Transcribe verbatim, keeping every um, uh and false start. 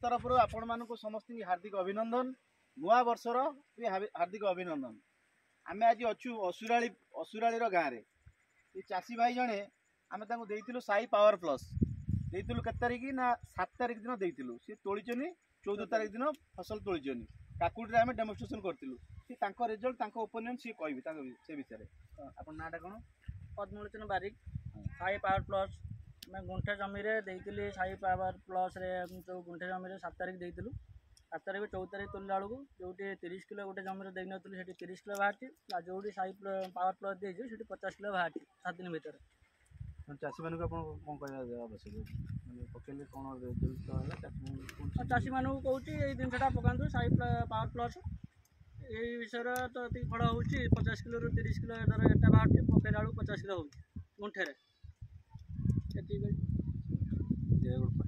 तरफ आपण मानक समस्त हार्दिक अभिनंदन नुआ वर्षर भी हार्दिक अभिनंदन। आम आज अच्छु असुराली असुराली गाँव में ये चाषी भाई जड़े आम देलु साई पावर प्लस देलु के तारीख ना सात तारीख दिन देलु सी तोली चौदह तारीख दिन फसल तोली काकुड़ी आम डेमोन्स्ट्रेशन करूँ रिजल्ट ओपिनियन सी कह से विषय में आप नाटा कौन पद्मलोचन बारिक साई पावर प्लस मैं गुंठे जमी देती साई पावर प्लस जो गुंठे जमी सात तारीख देलु सात तारीख चौदह तारीख तोला बेलू जो तीस किलो गोटे जमी देनी से तीस किलो बाहर जो साई पावर प्लस देती पचास किलो बाहर सात दिन भितर चाषी मान कौन कह आवश्यक मैंने पकड़े कौन रिजल्ट चाषी मान कौच ये जिनसा पकातु साई पावर प्लस ये विषय तो ये फल हो पचास किलो रु तीस किलो धर एटा बाहर पकड़ा बेलू पचास किलो हो गुंठे।